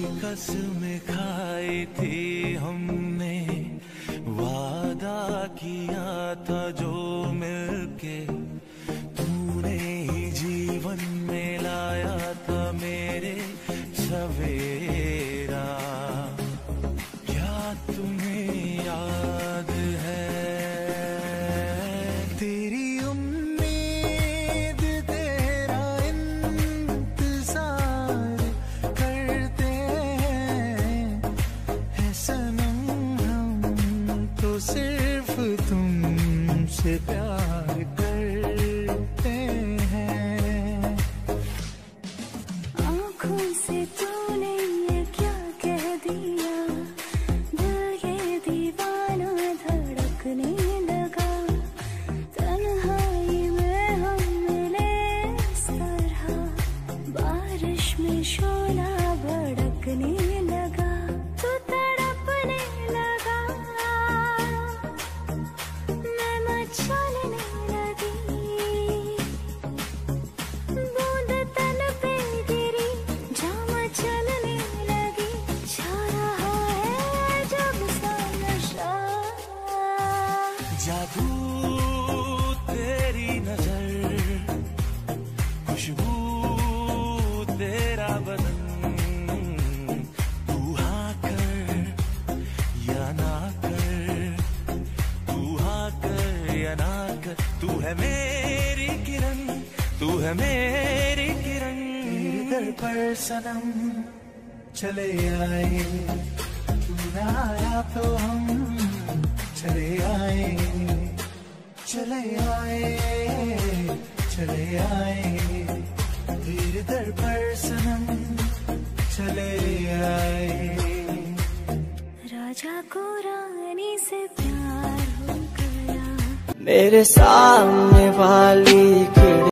कसमें खाई थी हमने, वादा किया था जो मिलके, तूने ही जीवन में लाया था मेरे सवेरा। क्या तुम्हें याद है तेरी उम्मीद तेरा इंतजार करते हैं सनम, हम तो सिर्फ तुमसे प्यार करते हैं। आँखों से तूने ये क्या कह दिया, दिल ये दीवाना धड़कने लगा। तन्हाई में हम मिले इस तरह, बारिश में शोला भड़कने लगा। तू तड़पने लगा, मैं मचलने लगी। बूंद तन पे गिरी, जाम चलने लगी। छा रहा है जब सा नशा, जादू तेरी नजर, खुशबू तेरा बदन, तू हाँ कर या ना कर, तू हाँ कर या ना कर। तू है मेरी किरण, तू है मेरी किरण। तेरे दर पर सनम चले आए, तू ना आया तो हम चले आए, चले आए, चले आए। तेरे दर पर सनम चले आए। राजा को रानी से प्यार हो गया। मेरे सामने वाली